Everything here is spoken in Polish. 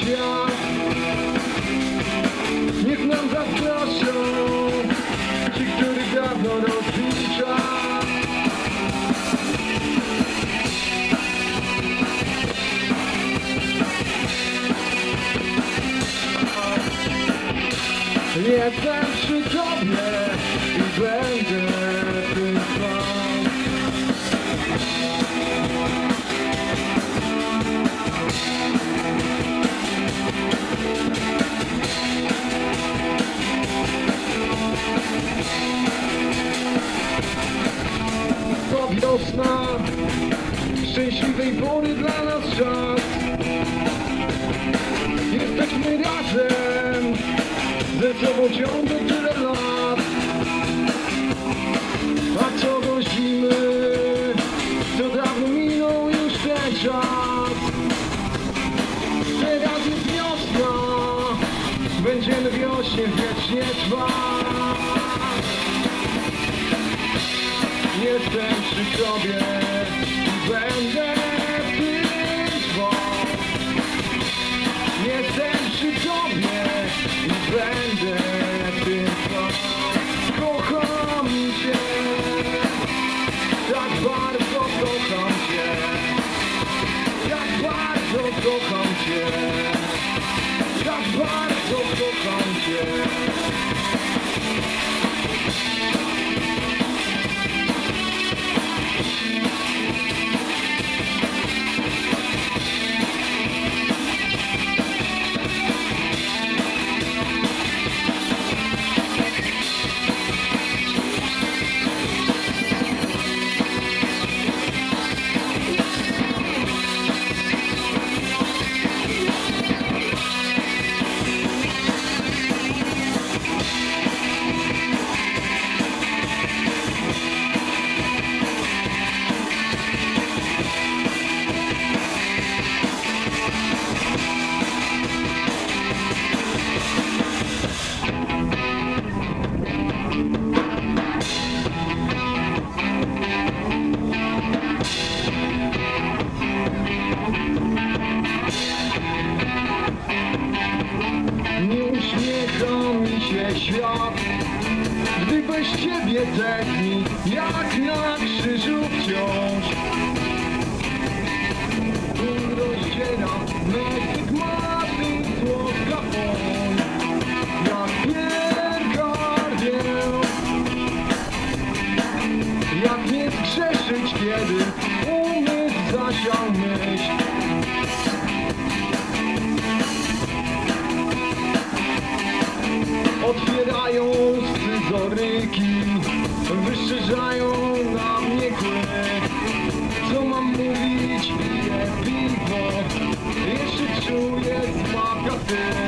świat. Niech nam zazdroszczą ci, których dawno rozlicza. Jestem przy tobie i będę tym trwał. To wiosna, szczęśliwej pory dla nas czas. Jesteśmy razem, ze sobą ciągle tyle lat. A co głosimy, to dawno minął już ten czas. Teraz jest wiosna, będziemy wiośnie wiecznie trwać. Jestem przy tobie i będę tym trwał. Jestem przy tobie i będę tym trwał. Kocham cię, tak bardzo kocham cię, tak bardzo kocham cię, tak bardzo kocham cię. Nie uśmiecha mi się świat, gdy bez ciebie tętni jak na krzyżu wciąż. Rozdziera me stygmaty, słodka woń, jak piergardię. Jak nie zgrzeszyć, kiedy umysł zasiał myśl. Otwierają scyzoryki, wyszerzają na mnie kły. Co mam mówić? Piję piwo, jeszcze czuję smak, a ty